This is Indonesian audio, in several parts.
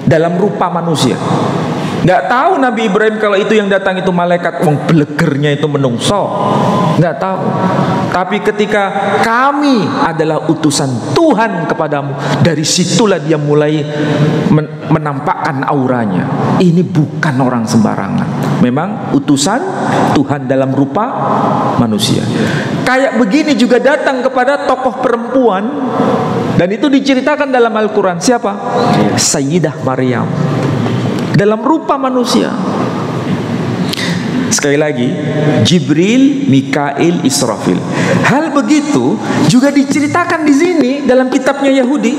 dalam rupa manusia. Nggak tahu Nabi Ibrahim kalau itu yang datang itu malaikat, wong belegernya itu menungso. Nggak tahu. Tapi ketika kami adalah utusan Tuhan kepadamu, dari situlah dia mulai menampakkan auranya. Ini bukan orang sembarangan. Memang utusan Tuhan dalam rupa manusia. Kayak begini juga datang kepada tokoh perempuan, dan itu diceritakan dalam Al-Quran. Siapa? Sayyidah Maryam, dalam rupa manusia. Sekali lagi, Jibril, Mikail, Israfil. Hal begitu juga diceritakan di sini dalam kitabnya Yahudi.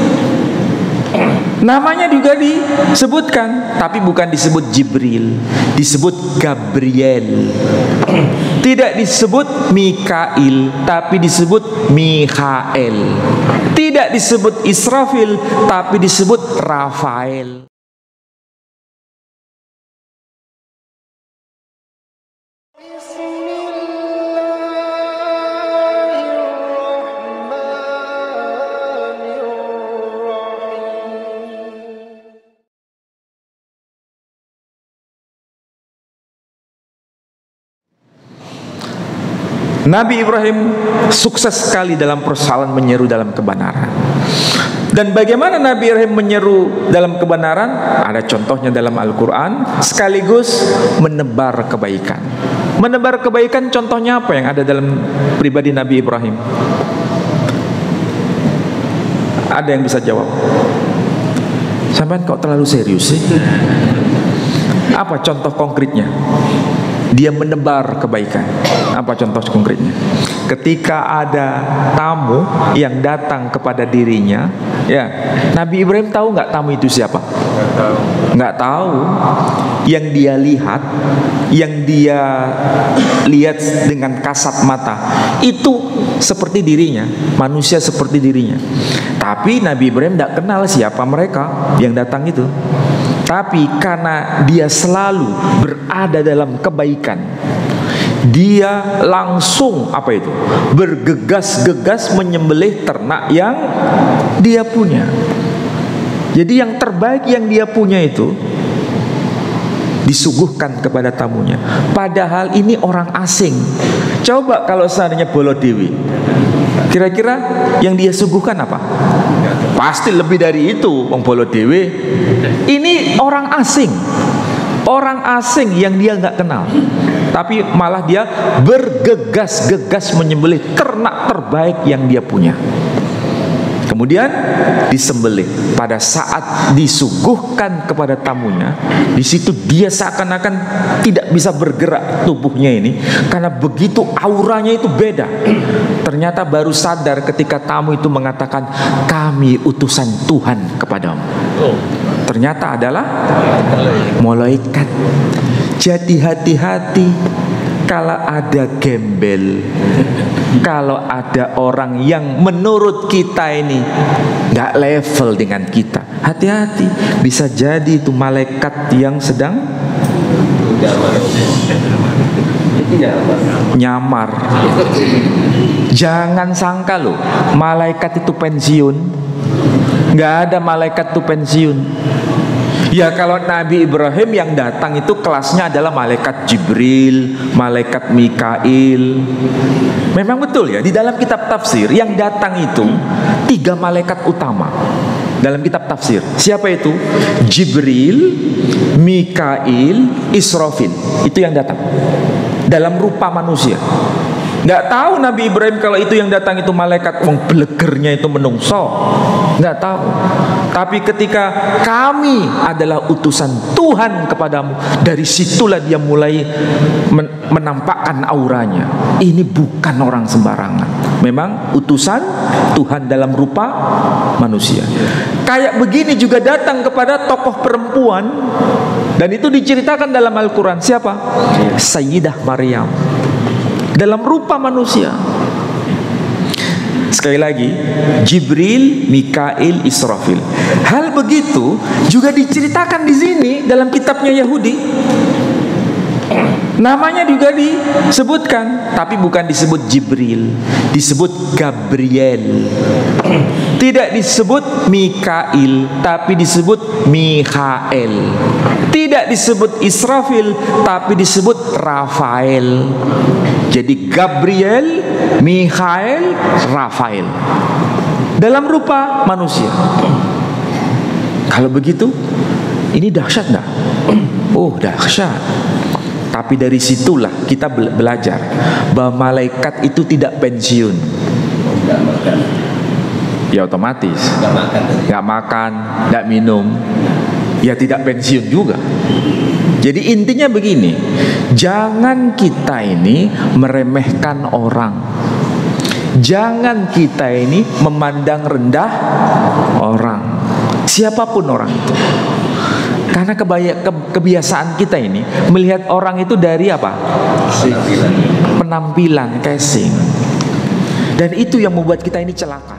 Namanya juga disebutkan, tapi bukan disebut Jibril, disebut Gabriel. Tidak disebut Mikail, tapi disebut Mikhael. Tidak disebut Israfil, tapi disebut Rafael. Nabi Ibrahim sukses sekali dalam persoalan menyeru dalam kebenaran. Dan bagaimana Nabi Ibrahim menyeru dalam kebenaran? Ada contohnya dalam Al-Quran, sekaligus menebar kebaikan. Menebar kebaikan contohnya apa yang ada dalam pribadi Nabi Ibrahim? Ada yang bisa jawab? Sampai kok terlalu serius sih? Apa contoh konkretnya? Dia menebar kebaikan. Apa contoh konkretnya? Ketika ada tamu yang datang kepada dirinya, ya, Nabi Ibrahim tahu nggak tamu itu siapa? Nggak tahu. Yang dia lihat dengan kasat mata itu seperti dirinya, manusia seperti dirinya. Tapi Nabi Ibrahim tidak kenal siapa mereka yang datang itu. Tapi karena dia selalu berada dalam kebaikan, dia langsung bergegas-gegas menyembelih ternak yang dia punya. Jadi yang terbaik yang dia punya itu disuguhkan kepada tamunya. Padahal ini orang asing. Coba kalau seandainya Bolodewi, kira-kira yang dia suguhkan apa? Pasti lebih dari itu, wong Bolodewi. Ini orang asing. Orang asing yang dia nggak kenal. Tapi malah dia bergegas-gegas menyembelih ternak terbaik yang dia punya. Kemudian disembelih. Pada saat disuguhkan kepada tamunya, di situ dia seakan-akan tidak bisa bergerak tubuhnya ini, karena begitu auranya itu beda. Ternyata baru sadar ketika tamu itu mengatakan, kami utusan Tuhan kepadamu. Ternyata adalah malaikat. Jadi hati-hati kalau ada gembel, kalau ada orang yang menurut kita ini nggak level dengan kita, hati-hati, bisa jadi itu malaikat yang sedang nyamar. Jangan sangka loh, malaikat itu pensiun. Nggak ada malaikat itu pensiun. Ya kalau Nabi Ibrahim yang datang itu kelasnya adalah malaikat Jibril, malaikat Mikail. Memang betul ya, di dalam kitab tafsir yang datang itu 3 malaikat utama dalam kitab tafsir. Siapa itu? Jibril, Mikail, Israfil. Itu yang datang dalam rupa manusia. Nggak tahu Nabi Ibrahim kalau itu yang datang itu malaikat, wong belegernya itu menungso. Nggak tahu. Tapi ketika kami adalah utusan Tuhan kepadamu, dari situlah dia mulai menampakkan auranya. Ini bukan orang sembarangan. Memang utusan Tuhan dalam rupa manusia. Kayak begini juga datang kepada tokoh perempuan, dan itu diceritakan dalam Al-Quran. Siapa? Sayyidah Maryam, dalam rupa manusia. Sekali lagi, Jibril, Mikail, Israfil. Hal begitu juga diceritakan di sini dalam kitabnya Yahudi. Namanya juga disebutkan, tapi bukan disebut Jibril, disebut Gabriel. Tidak disebut Mikail, tapi disebut Mikhael. Tidak disebut Israfil, tapi disebut Rafael. Jadi Gabriel, Mikhael, Rafael dalam rupa manusia. Kalau begitu, ini dahsyat enggak? Oh, dahsyat. Tapi dari situlah kita belajar bahwa malaikat itu tidak pensiun. Ya otomatis nggak makan, nggak minum, ya tidak pensiun juga. Jadi intinya begini, jangan kita ini meremehkan orang, jangan kita ini memandang rendah orang, siapapun orang itu. Karena kebiasaan kita ini melihat orang itu dari apa? Penampilan, casing. Dan itu yang membuat kita ini celaka.